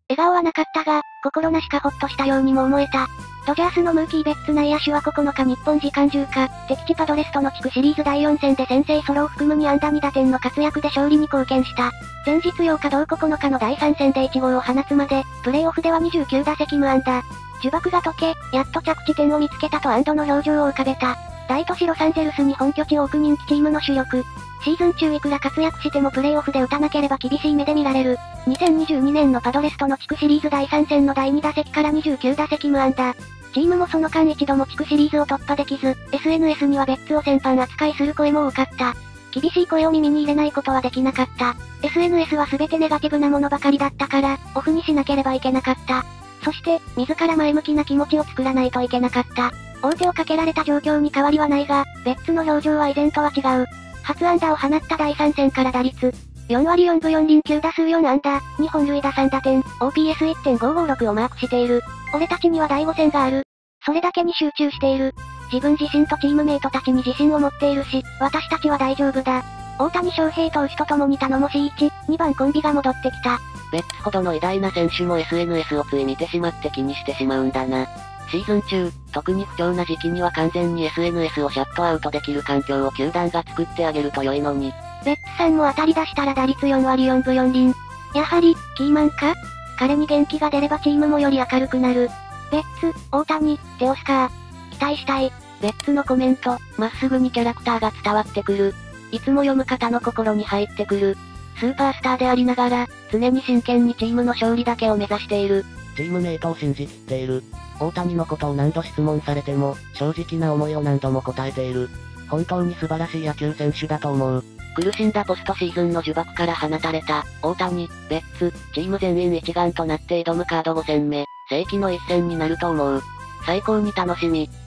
笑顔はなかったが、心なしかほっとしたようにも思えた。ドジャースのムーキー・ベッツ内野手は9日日本時間10日、敵地パドレスとの地区シリーズ第4戦で先制ソロを含む2安打2打点の活躍で勝利に貢献した。前日8日同9日の第3戦で1号を放つまで、プレイオフでは29打席無安打。呪縛が解け、やっと着地点を見つけたと安堵の表情を浮かべた。大都市ロサンゼルスに本拠地を置く人気チームの主力。シーズン中いくら活躍してもプレイオフで打たなければ厳しい目で見られる。2022年のパドレスとの地区シリーズ第3戦の第2打席から29打席無安打。チームもその間一度も地区シリーズを突破できず、SNS にはベッツを戦犯扱いする声も多かった。厳しい声を耳に入れないことはできなかった。SNS は全てネガティブなものばかりだったから、オフにしなければいけなかった。そして、自ら前向きな気持ちを作らないといけなかった。王手をかけられた状況に変わりはないが、ベッツの表情は以前とは違う。初安打を放った第3戦から打率4割4分4厘9打数4安打、2本塁打3打点、OPS1.556 をマークしている。俺たちには第5戦がある。それだけに集中している。自分自身とチームメイトたちに自信を持っているし、私たちは大丈夫だ。大谷翔平投手と共に頼もしい1、2番コンビが戻ってきた。 ベッツほどの偉大な選手も SNS をつい見てしまって気にしてしまうんだな。シーズン中、特に不調な時期には完全に SNS をシャットアウトできる環境を球団が作ってあげると良いのに。 ベッツさんも当たり出したら打率4割4分4厘。やはり、キーマンか？彼に元気が出ればチームもより明るくなる。ベッツ、大谷、テオスカー。期待したい。 ベッツのコメント、まっすぐにキャラクターが伝わってくる。いつも読む方の心に入ってくる。スーパースターでありながら、常に真剣にチームの勝利だけを目指している。 チームメイトを信じきっている。大谷のことを何度質問されても、正直な思いを何度も答えている。本当に素晴らしい野球選手だと思う。 苦しんだポストシーズンの呪縛から放たれた、大谷、ベッツ、チーム全員一丸となって挑むカード5戦目、世紀の一戦になると思う。最高に楽しみ。